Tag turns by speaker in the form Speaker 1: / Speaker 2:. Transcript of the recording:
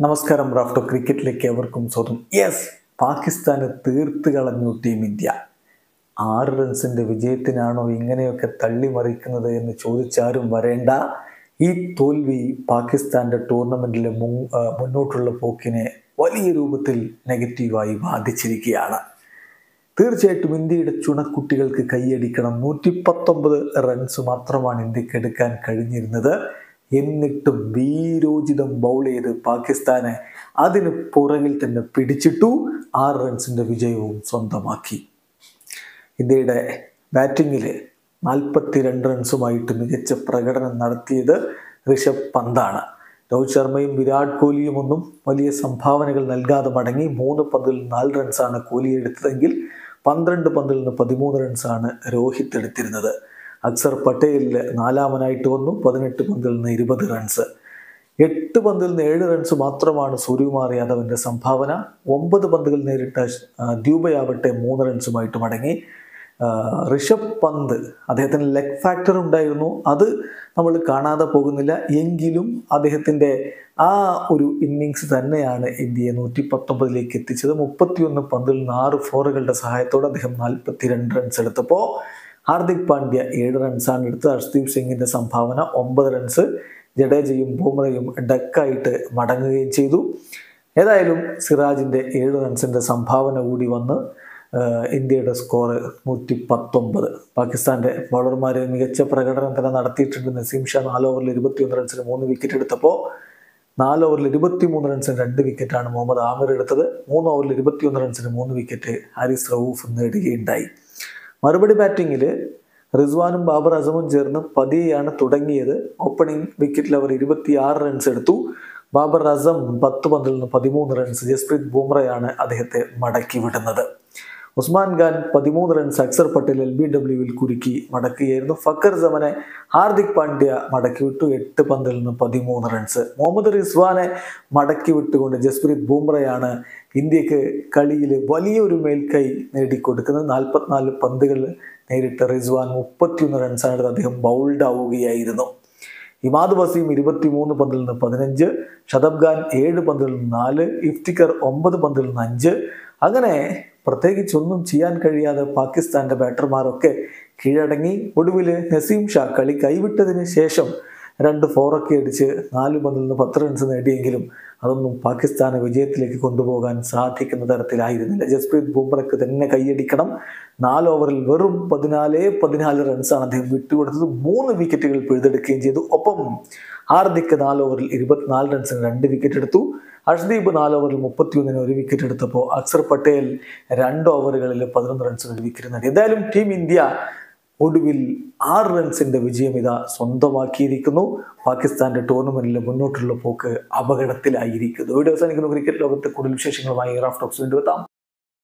Speaker 1: നമസ്കാരം. റാഫ്റ്റോ ക്രിക്കറ്റിലേക്ക് എവർക്കും സ്വാഗതം. പാകിസ്ഥാന് തീർത്ത് കളഞ്ഞു ടീം ഇന്ത്യ. 6 റൺസിൻ്റെ വിജയത്തിനാണോ ഇങ്ങനെയൊക്കെ തള്ളിമറിക്കുന്നത് എന്ന് ചോദിച്ചാരും വരേണ്ട. ഈ തോൽവി പാകിസ്ഥാൻ്റെ ടൂർണമെൻറ്റിലെ മുന്നോട്ടുള്ള പോക്കിനെ വലിയ രൂപത്തിൽ നെഗറ്റീവായി ബാധിച്ചിരിക്കുകയാണ്. തീർച്ചയായിട്ടും ഇന്ത്യയുടെ ചുണക്കുട്ടികൾക്ക് കൈയടിക്കണം. 119 റൺസ് മാത്രമാണ് ഇന്ത്യക്ക് എടുക്കാൻ കഴിഞ്ഞിരുന്നത്. എന്നിട്ടും വീരോചിതം ബൗൾ ചെയ്ത് പാകിസ്ഥാനെ അതിന് പുറകിൽ തന്നെ പിടിച്ചിട്ടു. 6 റൺസിൻ്റെ വിജയവും സ്വന്തമാക്കി. ഇന്ത്യയുടെ ബാറ്റിങ്ങിൽ 42 റൺസുമായിട്ട് മികച്ച പ്രകടനം നടത്തിയത് ഋഷഭ് പന്താണ്. രോഹിത് ശർമ്മയും വിരാട് കോഹ്ലിയും ഒന്നും വലിയ സംഭാവനകൾ നൽകാതെ മടങ്ങി. 3 പന്തിൽ 4 റൺസാണ് കോഹ്ലി എടുത്തതെങ്കിൽ 12 പന്തിൽ നിന്ന് 13 റൺസാണ് രോഹിത് എടുത്തിരുന്നത്. അക്സർ പട്ടേൽ 4-മനായിട്ട് വന്നു. 18 പന്തിൽ നിന്ന് 20 റൺസ്. 8 പന്തിൽ നിന്ന് 7 റൺസ് മാത്രമാണ് സൂര്യകുമാർ യാദവിൻ്റെ സംഭാവന. 9 പന്തുകൾ നേരിട്ട ദ്യൂബയാവട്ടെ 3 റൺസുമായിട്ട് മടങ്ങി. ഋഷഭ് പന്ത് അദ്ദേഹത്തിന് ലെഗ് ഫാക്ടർ ഉണ്ടായിരുന്നു, അത് നമ്മൾ കാണാതെ പോകുന്നില്ല. എങ്കിലും അദ്ദേഹത്തിൻ്റെ ആ ഒരു ഇന്നിങ്സ് തന്നെയാണ് ഇന്ത്യയെ 119 എത്തിച്ചത്. 31 പന്തിൽ നിന്ന് 6 ഫോറുകളുടെ സഹായത്തോടെ അദ്ദേഹം 42 റൺസ് എടുത്തപ്പോൾ ഹാർദിക് പാണ്ഡ്യ 7 റൺസാണ് എടുത്തത്. ഹർഷ്ദീപ് സിംഗിൻ്റെ സംഭാവന 9 റൺസ്. ജഡേജയും ബുംറയും ഡക്കായിട്ട് മടങ്ങുകയും ചെയ്തു. ഏതായാലും സിറാജിൻ്റെ 7 റൺസിൻ്റെ സംഭാവന കൂടി വന്ന് ഇന്ത്യയുടെ സ്കോർ 119. പാകിസ്ഥാൻ്റെ ബൗളർമാർ മികച്ച പ്രകടനം തന്നെ നടത്തിയിട്ടുണ്ട്. നസീം ഷാ 4 ഓവറിൽ 21 റൺസിന് 3 വിക്കറ്റ് എടുത്തപ്പോൾ 4 ഓവറിൽ 23 റൺസിന് 2 വിക്കറ്റാണ് മുഹമ്മദ് ആമിർ എടുത്തത്. 3 ഓവറിൽ 21 റൺസിന് 3 വിക്കറ്റ് ഹാരിസ് റഊഫ് നേടുകയുണ്ടായി. മറുപടി ബാറ്റിങ്ങിൽ റിസ്വാനും ബാബർ അസമും ചേർന്ന് പതിയെയാണ് തുടങ്ങിയത്. ഓപ്പണിംഗ് വിക്കറ്റിൽ അവർ 26 റൺസ് എടുത്തു. ബാബർ അസം 10 പന്തിൽ നിന്ന് 13 റൺസ്. ജസ്പ്രീത് ബുംറയാണ് അദ്ദേഹത്തെ മടക്കി വിടുന്നത്. ഉസ്മാൻ ഖാൻ 13 റൺസ് അക്സർ പട്ടേൽ LBWയിൽ കുരുക്കി മടക്കുകയായിരുന്നു. ഫക്കർ സമനെ ഹാർദിക് പാണ്ഡ്യ മടക്കി വിട്ടു. 8 പന്തിൽ നിന്ന് 13 റൺസ്. മുഹമ്മദ് റിസ്വാനെ മടക്കി വിട്ടുകൊണ്ട് ജസ്പ്രീത് ബുംറയാണ് ഇന്ത്യക്ക് കളിയിൽ വലിയൊരു മേൽക്കൈ നേടിക്കൊടുക്കുന്നത്. 44 പന്തുകൾ നേരിട്ട റിസ്വാൻ 31 റൺസാണ് അദ്ദേഹം ബൗൾഡ് ആവുകയായിരുന്നു. ഇമാദ് വസീം 23 പന്തിൽ നിന്ന് 15, ഷതബ് ഖാൻ 7 പന്തിൽ നിന്ന് 4, ഇഫ്തിഖർ 9 പന്തിൽ നിന്ന് 5. അങ്ങനെ പ്രത്യേകിച്ചൊന്നും ചെയ്യാൻ കഴിയാതെ പാകിസ്ഥാൻ്റെ ബാറ്റർമാരൊക്കെ കീഴടങ്ങി. ഒടുവിൽ നസീം ഷാ കളി കൈവിട്ടതിന് ശേഷം 2 ഫോറൊക്കെ അടിച്ച് 4 പന്തിൽ നിന്ന് 10 റൺസ് നേടിയെങ്കിലും അതൊന്നും പാകിസ്ഥാനെ വിജയത്തിലേക്ക് കൊണ്ടുപോകാൻ സാധിക്കുന്ന തരത്തിലായിരുന്നില്ല. ജസ്പ്രീത് ബുംറയ്ക്ക് തന്നെ കൈയടിക്കണം. 4 ഓവറിൽ വെറും 14 റൺസാണ് അദ്ദേഹം വിട്ടുകൊടുത്തത്. 3 വിക്കറ്റുകൾ പിഴുതെടുക്കുകയും ചെയ്തു. ഒപ്പം ഹാർദിക് 4 ഓവറിൽ 24 റൺസിന് 2 വിക്കറ്റ് എടുത്തു. ഹർഷ്ദീപ് 4 ഓവറിൽ 31 1 വിക്കറ്റ് എടുത്തപ്പോൾ അക്സർ പട്ടേൽ 2 ഓവറുകളിൽ 11 റൺസിന് 1 വിക്കറ്റ് നേടി. എന്തായാലും ടീം ഇന്ത്യ ഒടുവിൽ 6 റൺസിൻ്റെ വിജയം ഇതാ സ്വന്തമാക്കിയിരിക്കുന്നു. പാകിസ്ഥാൻ്റെ ടൂർണമെൻറ്റിലെ മുന്നോട്ടുള്ള പോക്ക് അപകടത്തിലായിരിക്കുന്നു. വീഡിയോ അവസാനിക്കുന്നു. ക്രിക്കറ്റ് ലോകത്തെ കൂടുതൽ വിശേഷങ്ങളുമായി റാഫ് ടോക്സ് വീണ്ടും എത്താം.